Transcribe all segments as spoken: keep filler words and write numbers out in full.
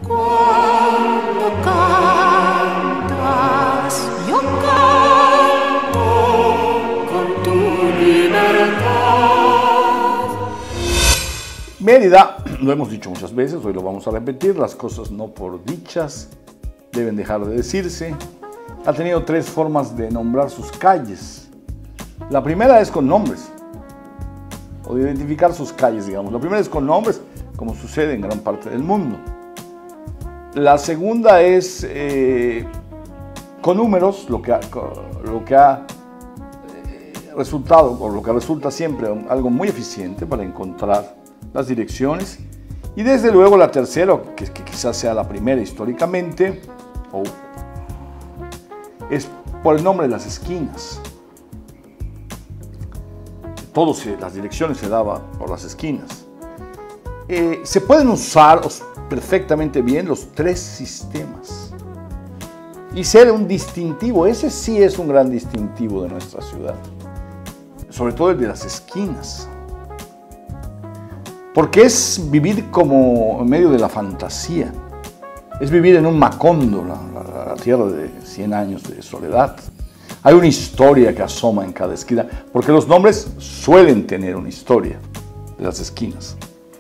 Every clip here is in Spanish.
Cuando cantas, yo canto con tu libertad. Mérida, lo hemos dicho muchas veces, hoy lo vamos a repetir, las cosas no por dichas deben dejar de decirse. Ha tenido tres formas de nombrar sus calles. La primera es con nombres, o de identificar sus calles, digamos. La primera es con nombres, como sucede en gran parte del mundo. La segunda es eh, con números, lo que ha, lo que ha eh, resultado, o lo que resulta siempre algo muy eficiente para encontrar las direcciones. Y desde luego la tercera, que, que quizás sea la primera históricamente, o es por el nombre de las esquinas. Todas las direcciones se daban por las esquinas. Eh, se pueden usar perfectamente bien los tres sistemas y ser un distintivo. Ese sí es un gran distintivo de nuestra ciudad, sobre todo el de las esquinas, porque es vivir como en medio de la fantasía, es vivir en un Macondo, la, la, la tierra de cien años de soledad. Hay una historia que asoma en cada esquina, porque los nombres suelen tener una historia de las esquinas.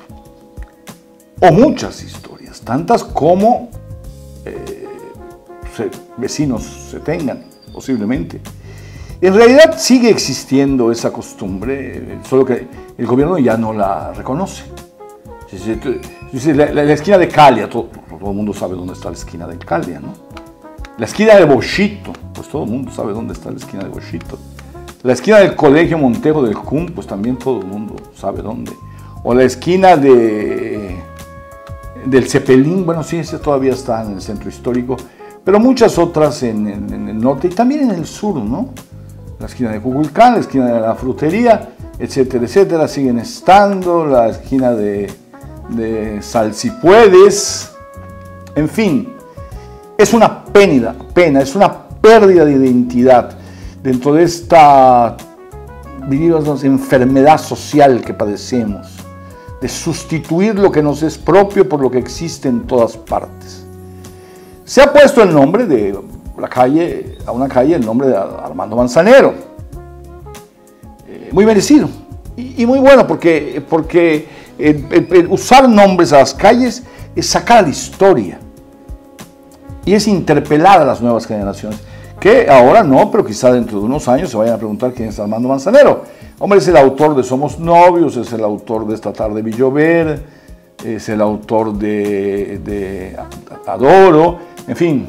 O muchas historias, tantas como eh, se, vecinos se tengan, posiblemente. En realidad sigue existiendo esa costumbre, solo que el gobierno ya no la reconoce. La, la, la esquina de Calia, todo, todo el mundo sabe dónde está la esquina de Calia, ¿no? La esquina de Boschito, pues todo el mundo sabe dónde está la esquina de Boschito. La esquina del Colegio Montejo del C U M, pues también todo el mundo sabe dónde. O la esquina de, del Cepelín, bueno, sí, ese todavía está en el centro histórico, pero muchas otras en, en, en el norte y también en el sur, ¿no? La esquina de Cuculcán, la esquina de la frutería, etcétera, etcétera, siguen estando, la esquina de, de Salsipuedes, en fin. Es una pena, pena, es una pérdida de identidad dentro de esta, diríamos, enfermedad social que padecemos, de sustituir lo que nos es propio por lo que existe en todas partes. Se ha puesto el nombre de la calle, a una calle, el nombre de Armando Manzanero, eh, muy merecido y, y muy bueno, porque, porque el, el, el usar nombres a las calles es sacar a la historia. Y es interpelar a las nuevas generaciones, que ahora no, pero quizá dentro de unos años se vayan a preguntar quién es Armando Manzanero. Hombre, es el autor de Somos Novios, es el autor de Esta tarde vi llover, es el autor de, de Adoro, en fin.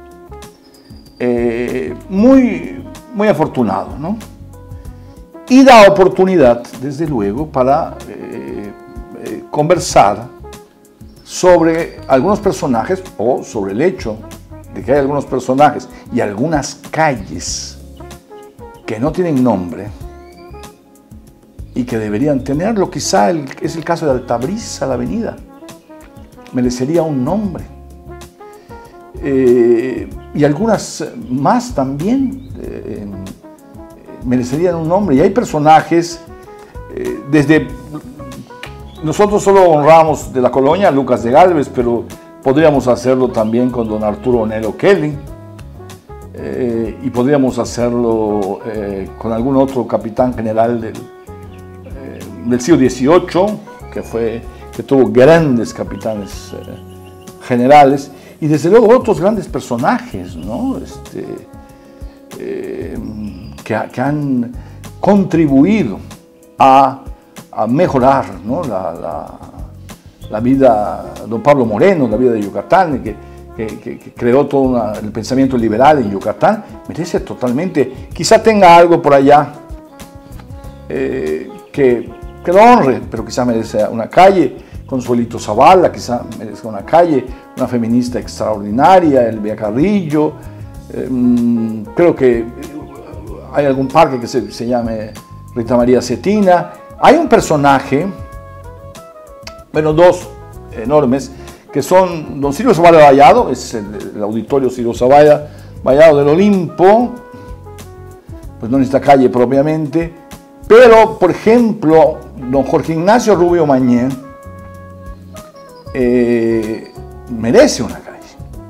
Eh, muy, muy afortunado, ¿no? Y da oportunidad, desde luego, para eh, eh, conversar sobre algunos personajes o sobre el hecho de que hay algunos personajes y algunas calles que no tienen nombre y que deberían tenerlo. Quizá el, es el caso de Altabrisa, la avenida. Merecería un nombre. Eh, y algunas más también eh, merecerían un nombre. Y hay personajes, eh, desde... Nosotros solo honramos de la colonia a Lucas de Gálvez, pero podríamos hacerlo también con don Arturo Onelo Kelly, eh, y podríamos hacerlo eh, con algún otro capitán general del, eh, del siglo dieciocho, que, fue, que tuvo grandes capitanes eh, generales, y desde luego otros grandes personajes, ¿no? este, eh, que, que han contribuido a a mejorar, ¿no? la, la, la vida, don Pablo Moreno, la vida de Yucatán, que, que, que, que creó todo una, el pensamiento liberal en Yucatán, merece totalmente, quizá tenga algo por allá eh, que, que lo honre, pero quizá merece una calle. Consuelito Zavala, quizá merezca una calle, una feminista extraordinaria, Elvia Carrillo, eh, creo que hay algún parque que se, se llame Rita María Cetina. Hay un personaje, bueno, dos enormes, que son don Ciro Zavalla Vallado, es el, el auditorio Ciro Zavalla Vallado del Olimpo, pues no en esta calle propiamente, pero, por ejemplo, don Jorge Ignacio Rubio Mañé, eh, merece una calle.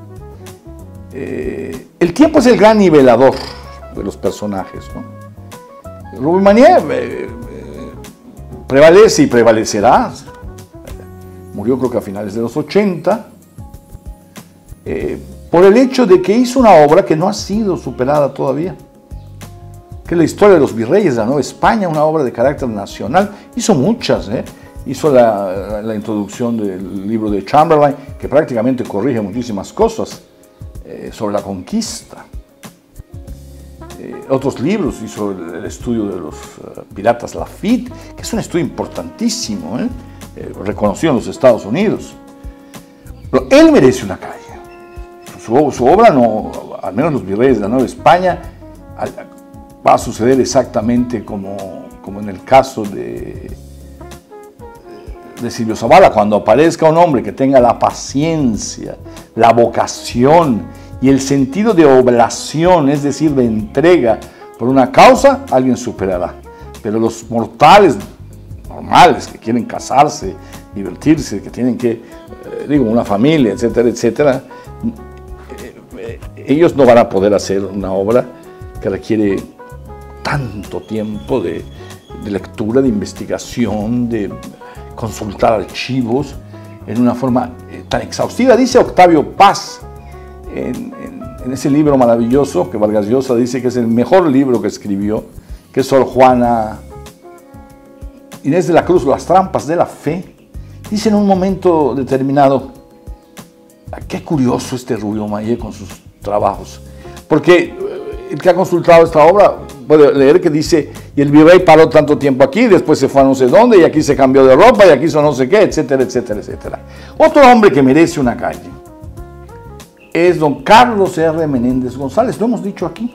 Eh, el tiempo es el gran nivelador de los personajes, ¿no? Rubén Manier eh, eh, prevalece y prevalecerá. Murió creo que a finales de los ochenta, eh, por el hecho de que hizo una obra que no ha sido superada todavía, que es la historia de los virreyes de la Nueva España, una obra de carácter nacional. Hizo muchas, ¿eh? Hizo la, la introducción del libro de Chamberlain, que prácticamente corrige muchísimas cosas eh, sobre la conquista. Eh, otros libros, hizo el, el estudio de los uh, piratas Lafitte, que es un estudio importantísimo, ¿eh? Eh, reconocido en los Estados Unidos. Pero él merece una calle. Su, su obra, no, al menos los virreyes de la Nueva España, al, va a suceder exactamente como, como en el caso de, de Silvio Zavala, cuando aparezca un hombre que tenga la paciencia, la vocación y el sentido de oblación, es decir, de entrega por una causa, alguien superará. Pero los mortales normales que quieren casarse, divertirse, que tienen que, eh, digo, una familia, etcétera, etcétera, eh, eh, ellos no van a poder hacer una obra que requiere tanto tiempo de, de lectura, de investigación, de consultar archivos en una forma eh, tan exhaustiva. Dice Octavio Paz en, en, en ese libro maravilloso que Vargas Llosa dice que es el mejor libro que escribió, que es Sor Juana Inés de la Cruz, Las trampas de la fe. Dice en un momento determinado, qué curioso este Rubio Mayet con sus trabajos, porque el que ha consultado esta obra puede leer que dice, y el virrey paró tanto tiempo aquí, después se fue a no sé dónde, y aquí se cambió de ropa, y aquí hizo no sé qué, etcétera, etcétera, etcétera. Otro hombre que merece una calle es don Carlos R. Menéndez González, lo hemos dicho aquí.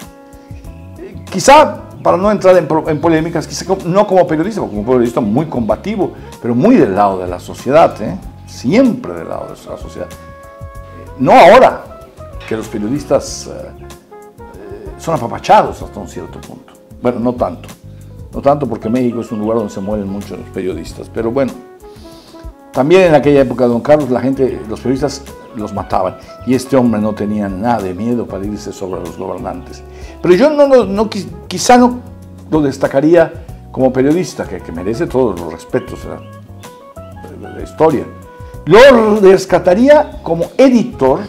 Quizá, para no entrar en, en polémicas, quizá no como periodista, como periodista muy combativo, pero muy del lado de la sociedad, ¿eh? Siempre del lado de la sociedad. No ahora, que los periodistas eh, eh, son apapachados hasta un cierto punto. Bueno, no tanto. No tanto porque México es un lugar donde se mueren muchos periodistas, pero bueno. También en aquella época de don Carlos, la gente, los periodistas los mataban, y este hombre no tenía nada de miedo para irse sobre los gobernantes. Pero yo no, no, no quizá no lo destacaría como periodista, que, que merece todos los respetos de la, de la historia. Lo rescataría como editor.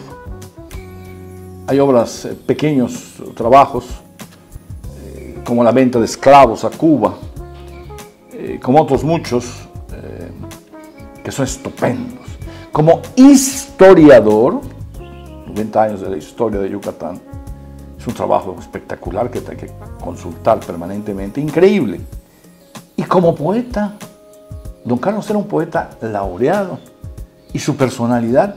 Hay obras, eh, pequeños trabajos, eh, como La venta de esclavos a Cuba, eh, como otros muchos, eh, que son estupendos. Como historiador, noventa años de la historia de Yucatán, es un trabajo espectacular que hay que consultar permanentemente, increíble. Y como poeta, don Carlos era un poeta laureado, y su personalidad,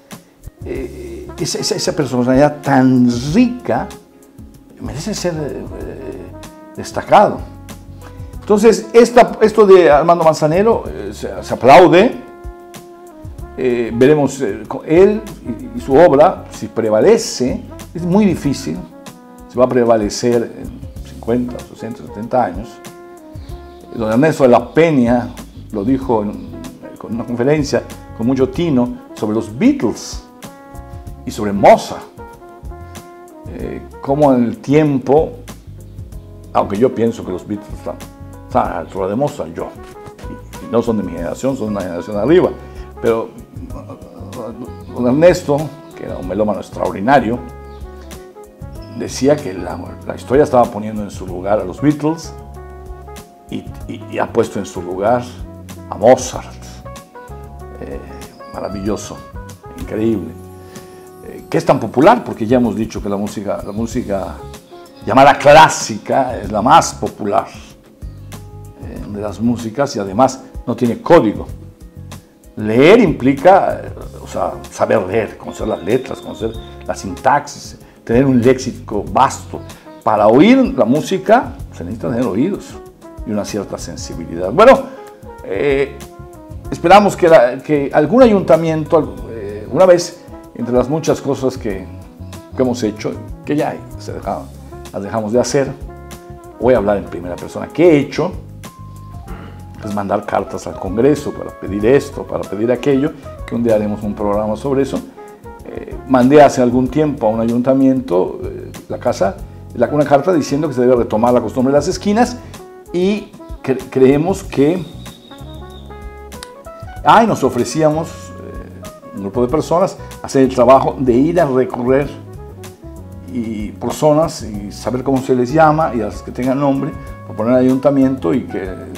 eh, esa, esa, esa personalidad tan rica, merece ser eh, destacado. Entonces, esta, esto de Armando Manzanero eh, se, se aplaude. Eh, veremos eh, él y, y su obra, si prevalece, es muy difícil, se va a prevalecer en cincuenta, sesenta, setenta años. Don Ernesto de la Peña lo dijo en, en una conferencia con mucho tino sobre los Beatles y sobre Mozart, eh, cómo en el tiempo, aunque yo pienso que los Beatles están, están a la altura de Mozart, yo, y, y no son de mi generación, son de una generación arriba, pero don Ernesto, que era un melómano extraordinario, decía que la, la historia estaba poniendo en su lugar a los Beatles y, y, y ha puesto en su lugar a Mozart. Eh, maravilloso, increíble. Eh, que es tan popular, porque ya hemos dicho que la música, la música llamada clásica es la más popular eh, de las músicas, y además no tiene código. Leer implica, o sea, saber leer, conocer las letras, conocer la sintaxis, tener un léxico vasto. Para oír la música se necesita tener oídos y una cierta sensibilidad. Bueno, eh, esperamos que, la, que algún ayuntamiento, eh, una vez, entre las muchas cosas que, que hemos hecho, que ya se dejaron, las dejamos de hacer, voy a hablar en primera persona. ¿Qué he hecho? Es mandar cartas al Congreso para pedir esto, para pedir aquello, que un día haremos un programa sobre eso. Eh, mandé hace algún tiempo a un ayuntamiento, eh, la casa, la, una carta diciendo que se debe retomar la costumbre de las esquinas y cre creemos que... Ah, y nos ofrecíamos, eh, un grupo de personas, hacer el trabajo de ir a recorrer y por zonas y saber cómo se les llama y a las que tengan nombre, proponer al ayuntamiento y que eh,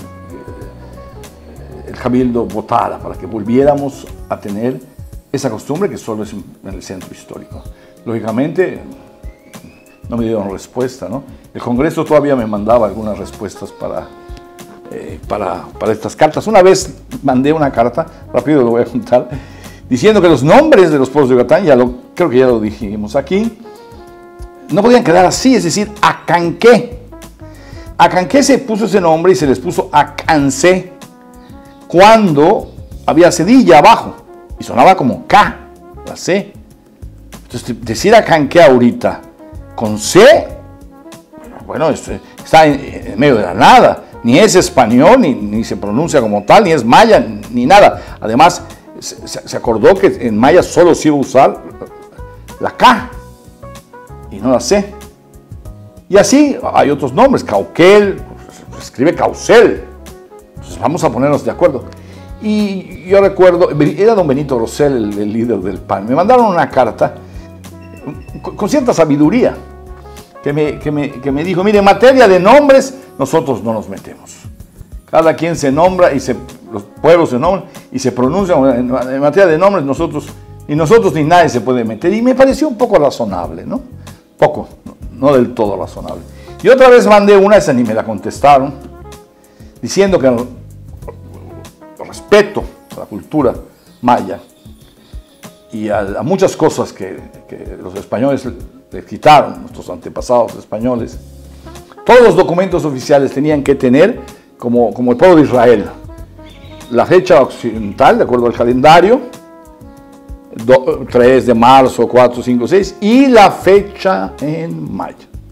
el cabildo votara para que volviéramos a tener esa costumbre que solo es en el centro histórico. Lógicamente no me dieron respuesta, ¿no? El Congreso todavía me mandaba algunas respuestas para, eh, para, para estas cartas. Una vez mandé una carta, rápido lo voy a contar, diciendo que los nombres de los pueblos de Yucatán, ya lo, creo que ya lo dijimos aquí, no podían quedar así, es decir, Acanqué. Acanqué se puso ese nombre y se les puso Acancé cuando había cedilla abajo y sonaba como K, la C. Entonces, decir Acanqué ahorita con C, bueno, está en, en medio de la nada. Ni es español, ni, ni se pronuncia como tal, ni es maya, ni nada. Además, se, se acordó que en maya solo se iba a usar la K y no la C. Y así hay otros nombres, Cauquel, se escribe Caucel. Entonces vamos a ponernos de acuerdo. Y yo recuerdo, era don Benito Rosell, el, el líder del P A N, me mandaron una carta con, con cierta sabiduría, que me, que, me, que me dijo, mire, en materia de nombres, nosotros no nos metemos. Cada quien se nombra, y se, los pueblos se nombran y se pronuncian. En, en materia de nombres, nosotros, ni nosotros ni nadie se puede meter. Y me pareció un poco razonable, ¿no? Poco, no, no del todo razonable. Y otra vez mandé una, esa ni me la contestaron, diciendo que respeto a la cultura maya y a, a muchas cosas que, que los españoles le quitaron, nuestros antepasados españoles. Todos los documentos oficiales tenían que tener, como, como el pueblo de Israel, la fecha occidental, de acuerdo al calendario, do, tres de marzo, cuatro, cinco, seis, y la fecha en maya.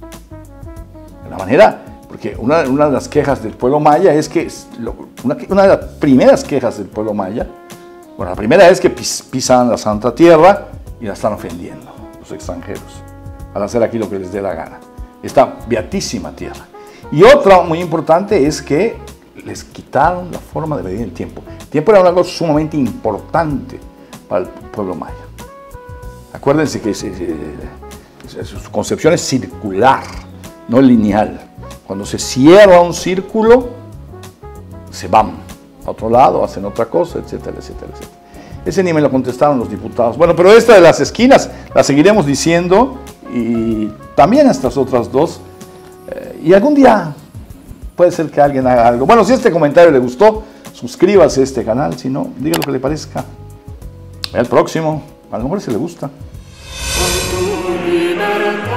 De la manera, porque una, una de las quejas del pueblo maya es que, una, una de las primeras quejas del pueblo maya, bueno, la primera es que pis, pisan la Santa Tierra y la están ofendiendo, los extranjeros, al hacer aquí lo que les dé la gana. Esta beatísima tierra. Y otra muy importante es que les quitaron la forma de medir el tiempo. El tiempo era algo sumamente importante para el pueblo maya. Acuérdense que se, se, su concepción es circular, no lineal. Cuando se cierra un círculo, se van a otro lado, hacen otra cosa, etcétera, etcétera, etcétera. Ese ni me lo contestaron los diputados. Bueno, pero esta de las esquinas la seguiremos diciendo, y también estas otras dos. Eh, y algún día puede ser que alguien haga algo. Bueno, si este comentario le gustó, suscríbase a este canal. Si no, diga lo que le parezca. Vea el próximo. A lo mejor si le gusta. Con tu libertad.